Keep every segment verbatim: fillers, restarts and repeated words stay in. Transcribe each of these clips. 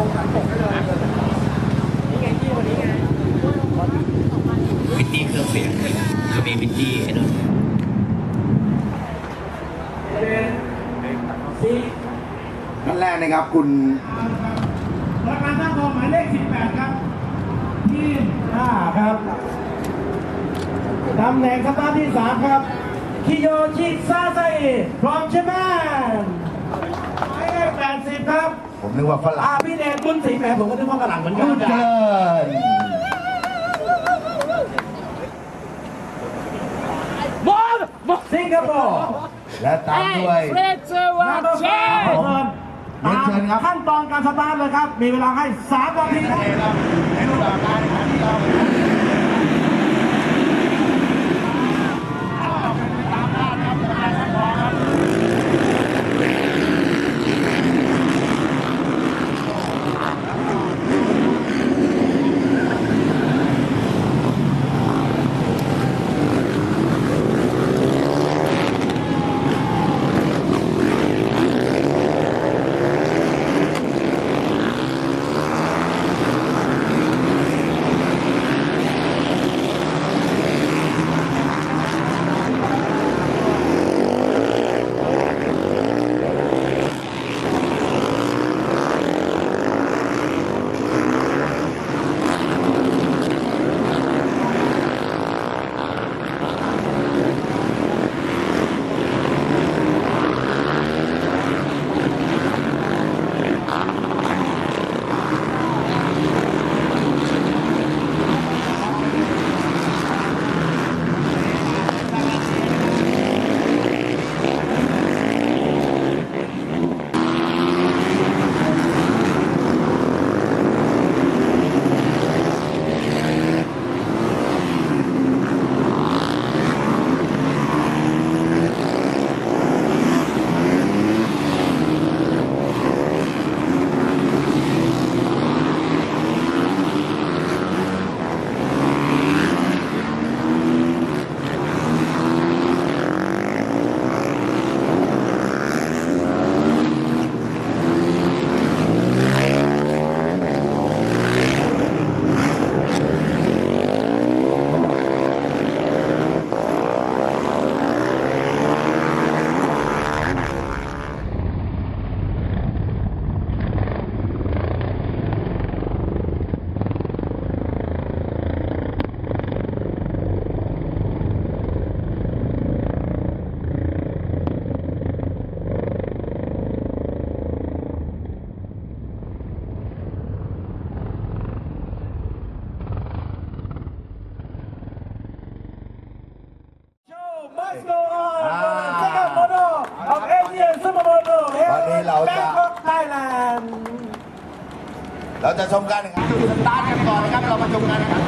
วิตตี้เครื่องเสียงจะมีวิตตี้ไอ้นั่นท่านแรกนะครับคุณรถการตั้งทองหมายเลขสิบแปดครับที่ห้าครับตำแหน่งสตาร์ทที่สามครับคิโยชิซาไซพร้อมใช่ไหมหมายเลขแปดสิบครับผมนึกว่าฝรั่งอาพี่เดชบุญศรีแหมผมก็นึกว่าฝรั่งเหมือนกันเกินบอลสิงคโปร์และตามด้วยเรเซอร์วาเชนเรียนเชิญครับขั้นตอนการสตาร์ทเลยครับมีเวลาให้สามนาทีครับในรูปแบบการแข่งขันที่เราเราจะชมการแข่งขันจุดสตาร์ทกันก่อนนะครับเรามาชมการแข่งขัน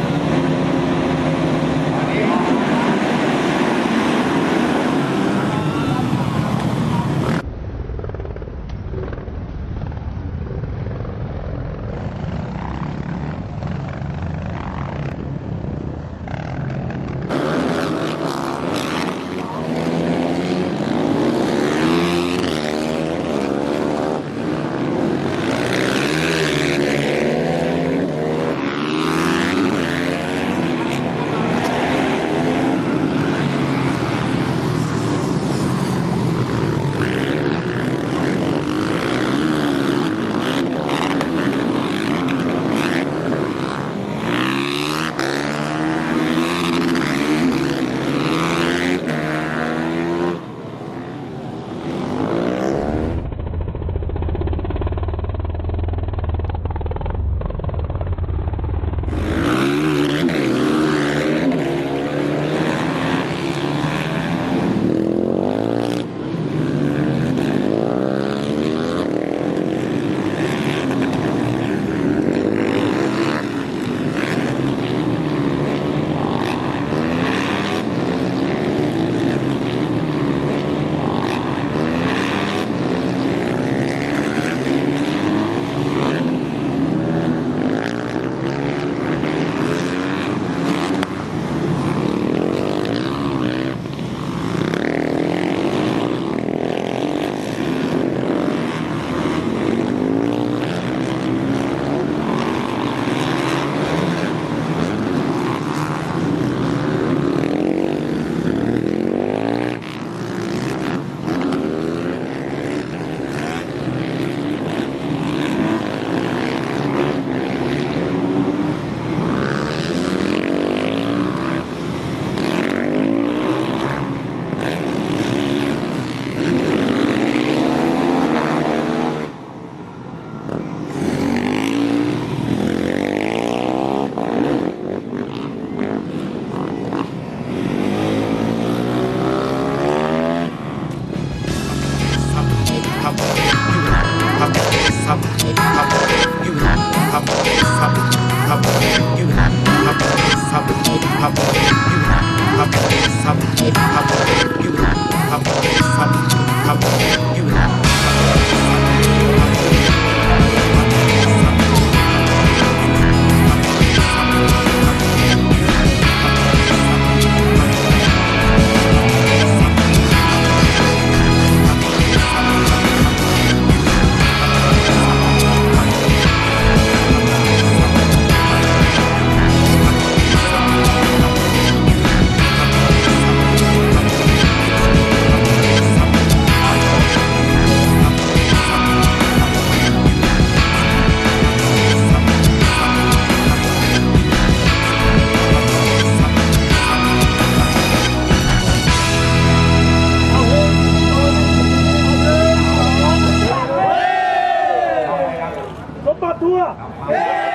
สมบัติทั่ว